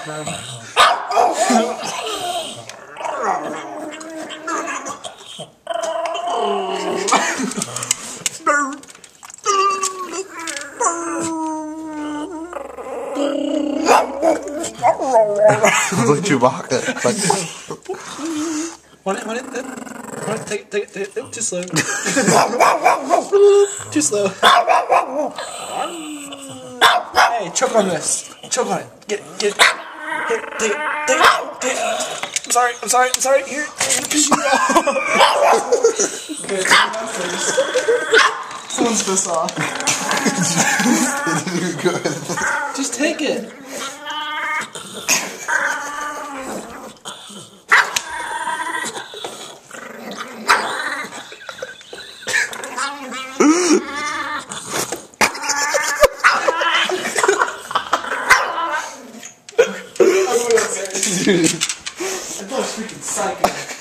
off, man. It's like Chewbacca. Want it? Take it. Too slow. Too slow. Hey, choke on this. Choke on it. Get it. Here, take it. I'm sorry. Here, I'm gonna piss you off. Okay, someone's pissed off. Just take it. I thought I was freaking psycho.